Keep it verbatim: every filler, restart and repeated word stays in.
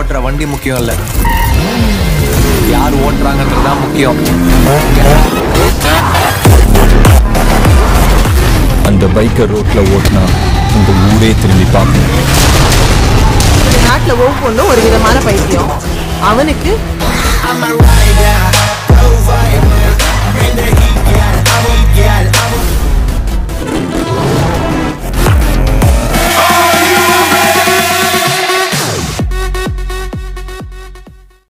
ஓட்டுற வண்டி முக்கியம் இல்ல, யார் ஓட்டுறாங்கன்றதுதான் முக்கியம். அந்த பைக்கை ரோட்ல ஓட்டினா இந்த ஊரே திரும்பி பார்க்கணும். நாட்டுல ஒவ்வொன்றும் ஒரு விதமான பைத்தியம். அவனுக்கு